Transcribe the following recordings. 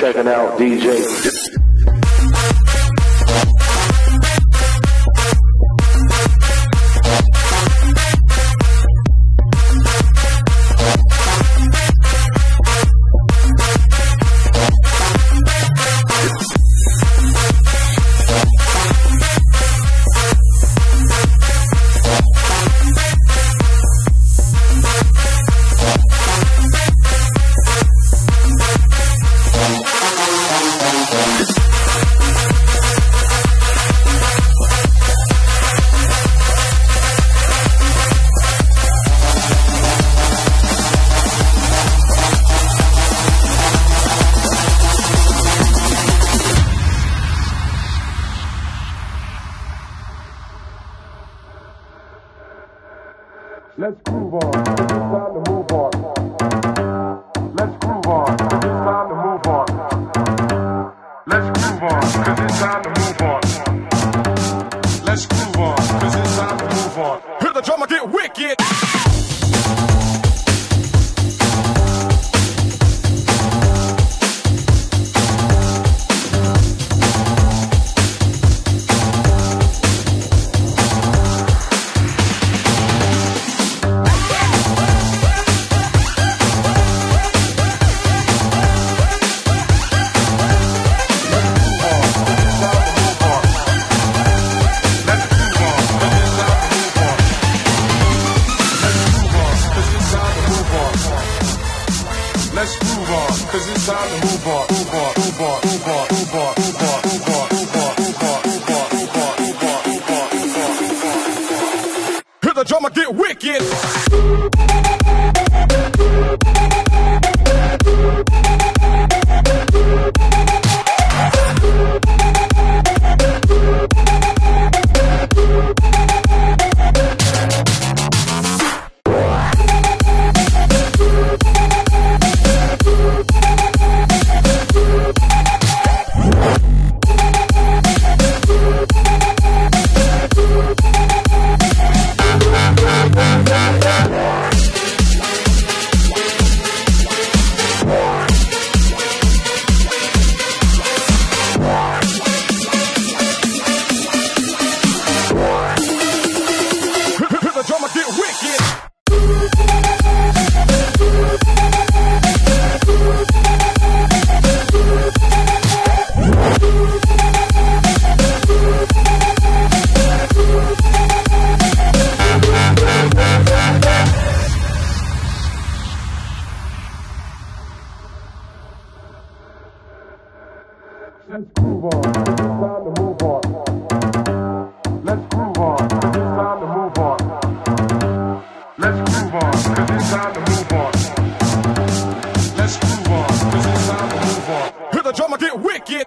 checking out DJ. Let's groove on, it's time to move on. Let's groove on, it's time to move on. Let's groove on, cause it's time to move on. Let's groove on, cause it's time to move on. Hear the drummer get wicked. Let's groove on, cause it's time to move on, move on, move on, move on, move on, move on, move on, move on, move on, move on, move on, move on, move on, move on. Hear the drummer get wicked. Let's groove on, it's time to move on. Let's groove on, it's time to move on. Let's groove on, cause it's time to move on. Let's groove on, cause it's time to move on. Hear the drummer get wicked.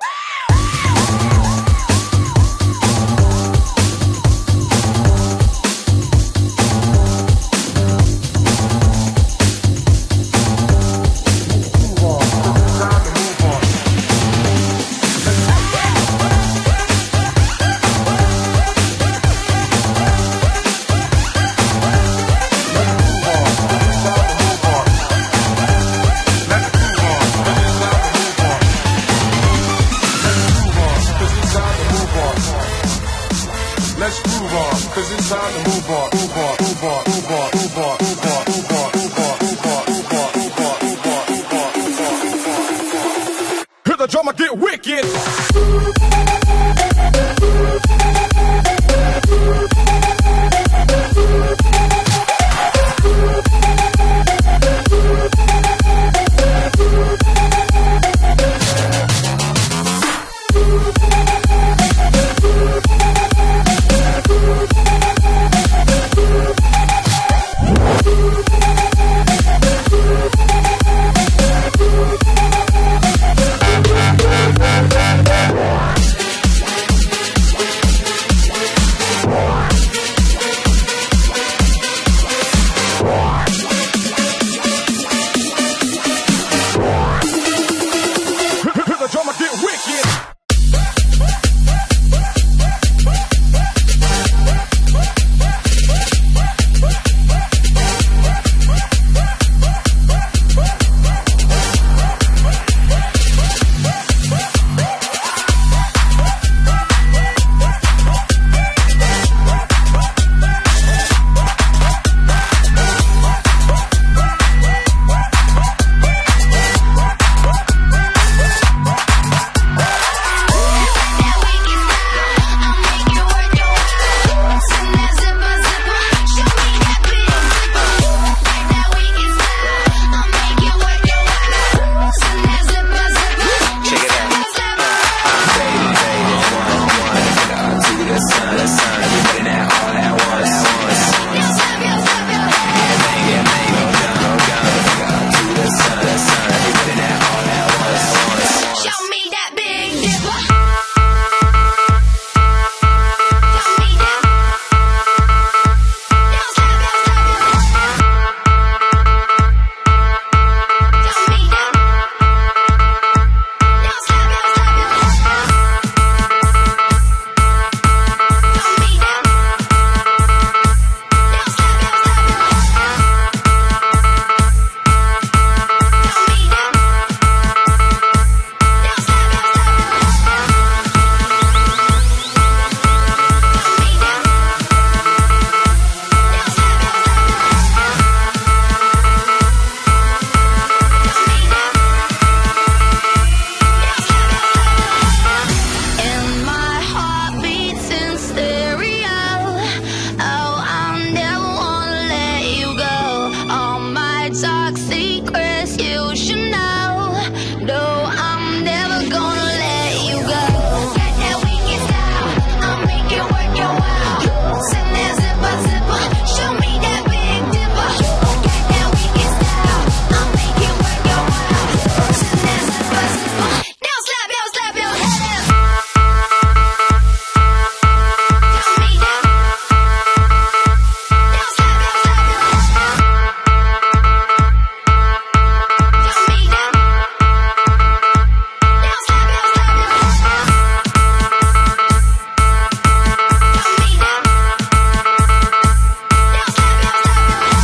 Let's groove on, cause it's time to move on, move on, move on, move on, move on, move on, move on, move on, move on, move on, move on, move on, move on, move on. Hear the drummer get wicked. secrets you should know. No, I'm never gonna let you go. Got that wicked style, I'll make it work your while. Send that zipper, zipper, show me that big dipper. Got that wicked style, I'll make it work your while. Send that zipper, zipper, now slap your head up. Tell me that. Now slap your head up. Tell me that. Now slap your head up. Tell me that. Now slap your head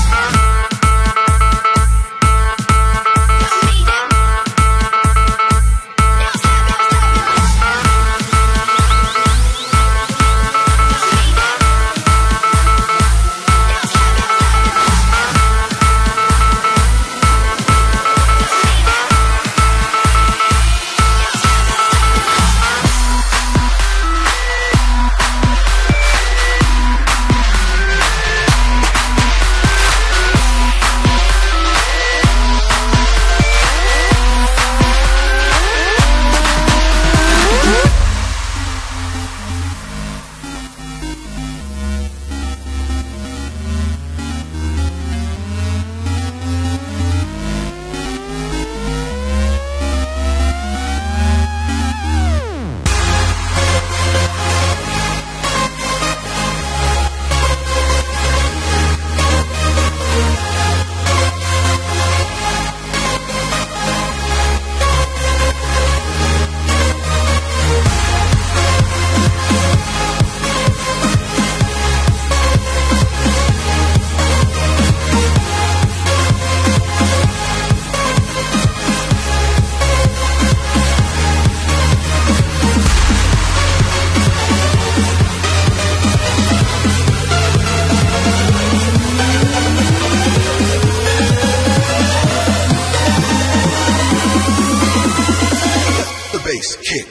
bass kick.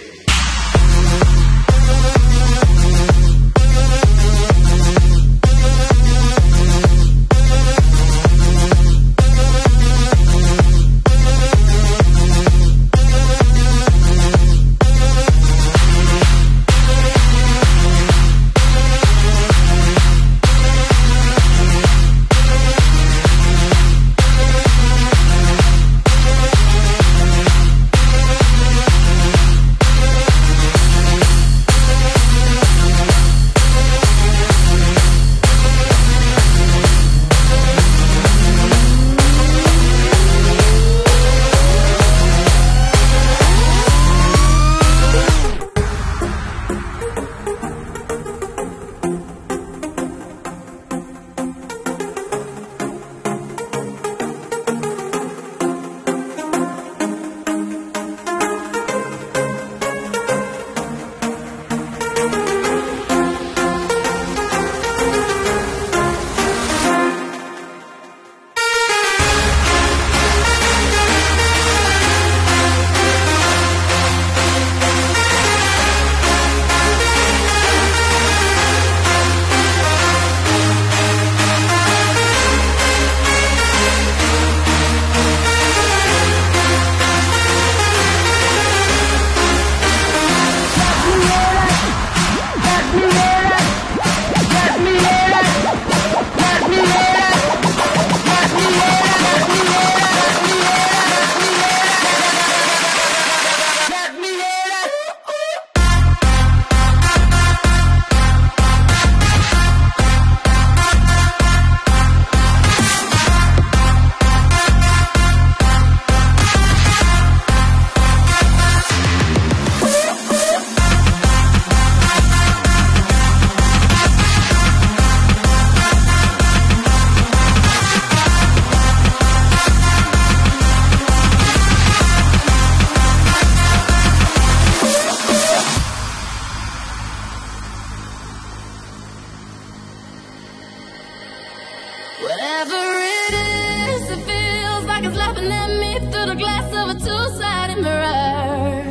Whatever it is, it feels like it's laughing at me through the glass of a two-sided mirror.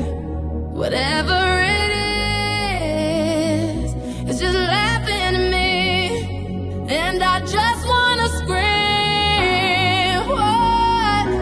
Whatever it is, it's just laughing at me, and I just wanna scream. What?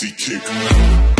the kick.